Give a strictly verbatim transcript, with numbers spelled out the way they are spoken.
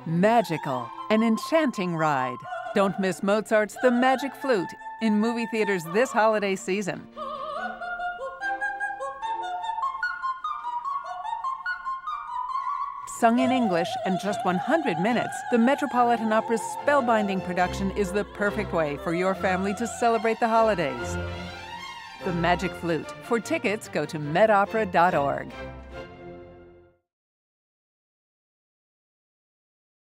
Magical, an enchanting ride. Don't miss Mozart's The Magic Flute in movie theaters this holiday season. Sung in English and just one hundred minutes, the Metropolitan Opera's spellbinding production is the perfect way for your family to celebrate the holidays. The Magic Flute. For tickets, go to met opera dot org.